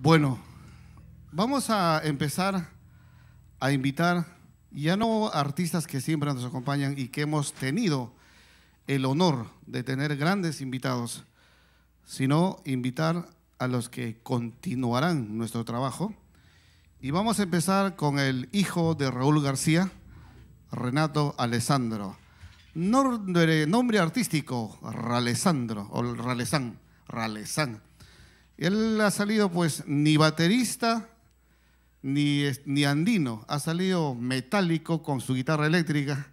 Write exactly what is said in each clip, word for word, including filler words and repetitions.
Bueno, vamos a empezar a invitar ya no artistas que siempre nos acompañan y que hemos tenido el honor de tener grandes invitados, sino invitar a los que continuarán nuestro trabajo. Y vamos a empezar con el hijo de Raúl García, Renato Alessandro. Nombre, nombre artístico, Ralesandro, o Ralesán, Ralesán. Él ha salido pues ni baterista, ni, ni andino, ha salido metálico con su guitarra eléctrica.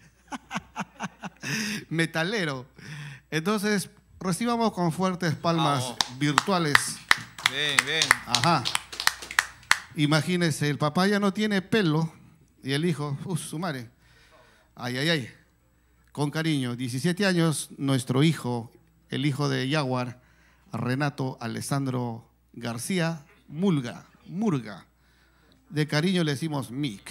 Metalero. Entonces, recibamos con fuertes palmas Vamos. virtuales. Bien, bien. Ajá. Imagínense, el papá ya no tiene pelo y el hijo, ¡uh, su madre! Ay, ay, ay. Con cariño, diecisiete años, nuestro hijo, el hijo de Jaguar, Renato Alessandro García Mulga, Murga. De cariño le decimos Mick.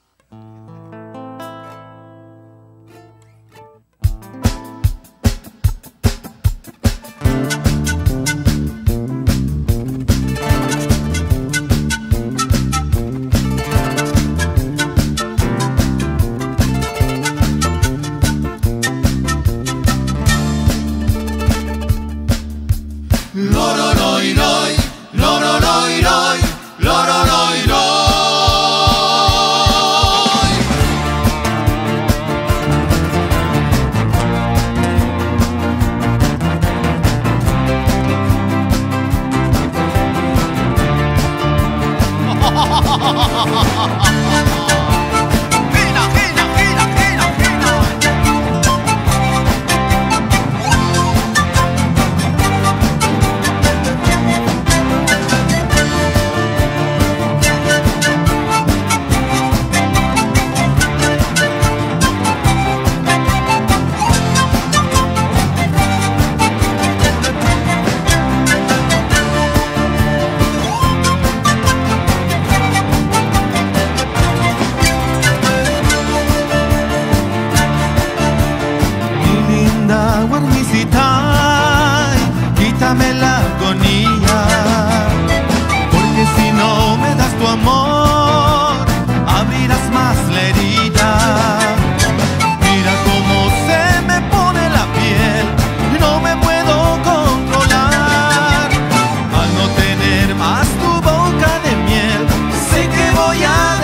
Quítame la agonía, porque si no me das tu amor, abrirás más la herida. Mira cómo se me pone la piel, no me puedo controlar. Al no tener más tu boca de miel, sé que voy a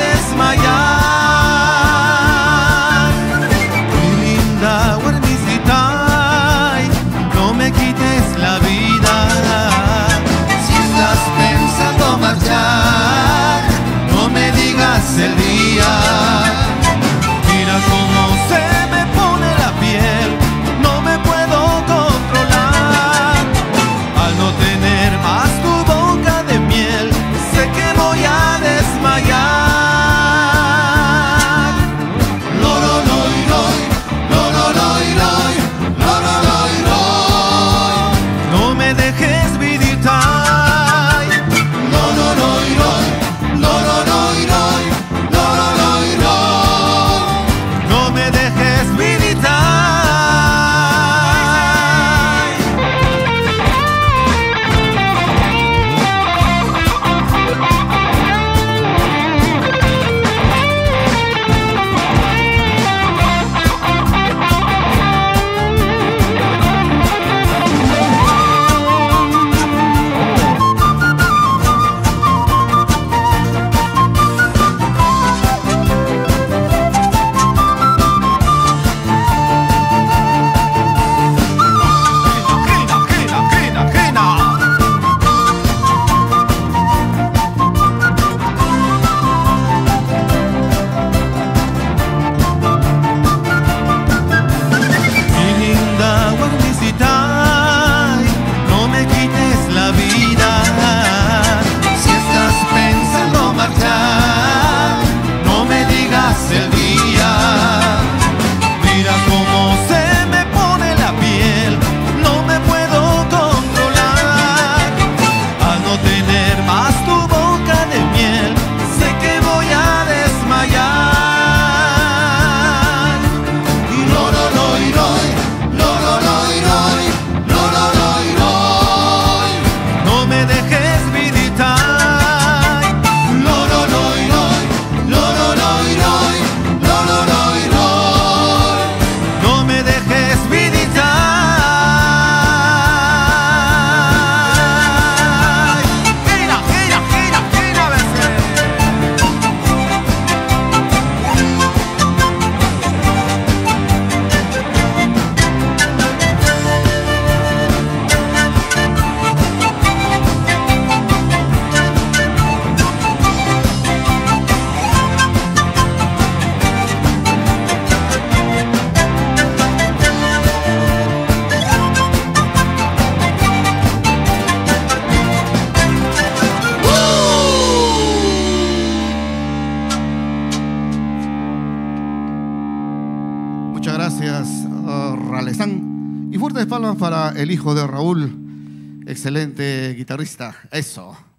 desmayar. Mi linda guarnisita, no me quites la vida. Si estás pensando marchar, no me digas el día. Mira cómo se me pone la piel, no me puedo controlar. Al no tener más tu boca de miel, sé que voy a desmayar. Loro, loi, loi, loro, loi, loi, loro, loi, loi. No me dejes vidita. Loro, loi, loi, loro, loi, loi, loro, loi, loi. No me dejes vidita. Mi linda guarnisita, no me quites la vida. Si estás pensando marchar, no me digas el día. Mira cómo se me pone la piel, no me puedo controlar. Al no tener más tu boca de miel, sé que voy a desmayar. Y loro, loi, loi, loro, loi, loi, loro, loi, loi. No me dejes vidita. para el hijo de Raúl, excelente guitarrista. Eso.